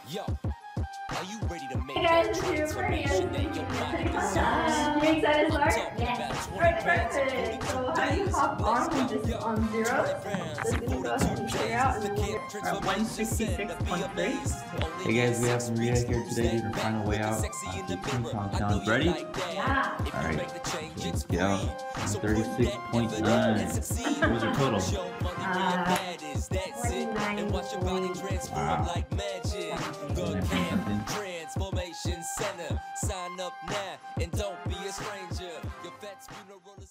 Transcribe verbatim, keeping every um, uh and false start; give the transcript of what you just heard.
Yo, are you ready to make Hey that guys, it's your transformation friend. that your body deserves? Uh, you excited to start? Yes. Alright, perfect. So how do you hop on from just on zero? Just gonna go ahead and figure out and then we'll get We're at one sixty-six point three. Hey guys, we have Maria here today to find a way out. Uh, the team countdown. Ready? Yeah. Alright, so let's get out. one thirty-six point nine. What was your total? Uh, forty-nine. Wow. Transformation Center. Sign up now and don't be a stranger. Your vet's funeral is